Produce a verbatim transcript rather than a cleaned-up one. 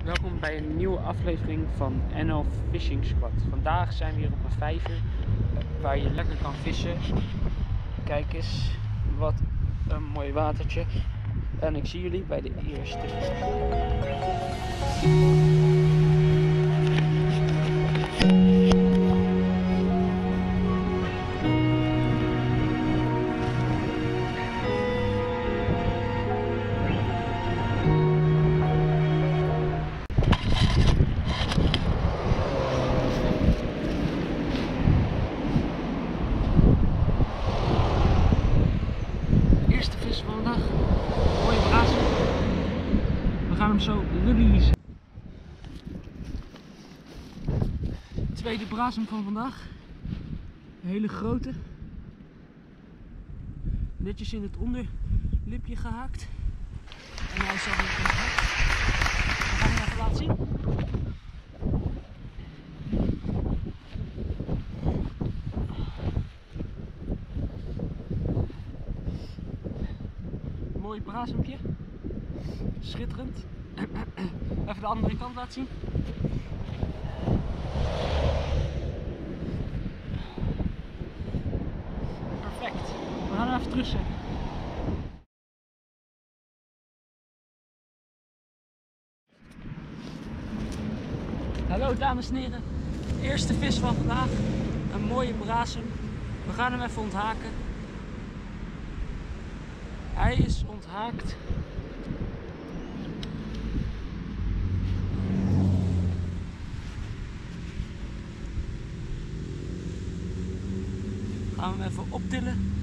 Welkom bij een nieuwe aflevering van N L Fishing Squad. Vandaag zijn we hier op een vijver waar je lekker kan vissen. Kijk eens, wat een mooi watertje. En ik zie jullie bij de eerste vis. Eerste vis van de dag. Mooie braas. We gaan hem zo releasen. Tweede braasem van vandaag. Een hele grote. Netjes in het onderlipje gehaakt. En hij is al weer onthaakt. We gaan hem even laten zien. Mooi braasempje. Schitterend. Even de andere kant laten zien. Perfect. We gaan hem even terugzetten. Hallo dames en heren. Eerste vis van vandaag. Een mooie brasem. We gaan hem even onthaken. Hij is onthaakt. Gaan we hem even optillen.